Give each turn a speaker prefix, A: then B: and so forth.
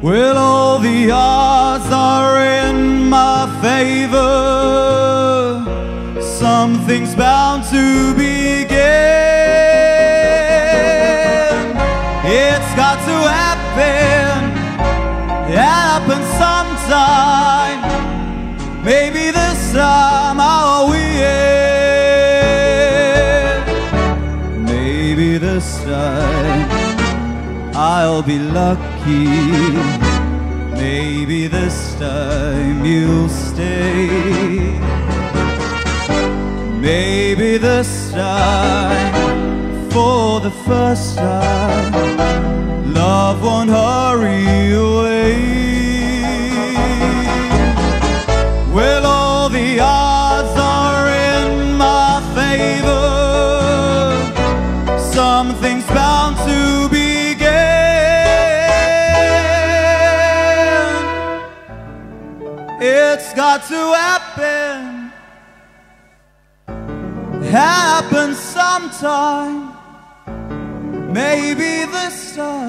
A: Well, all the odds are in my favor. Something's bound to begin. It's got to happen. Happen sometime. Maybe this time I'll win. Maybe this time I'll be lucky. Maybe this time you'll stay. Maybe this time, for the first time, love won't hurry away. Well, all the odds are in my favor. Something's bound to begin. It's got to happen. Happen sometime. Maybe this time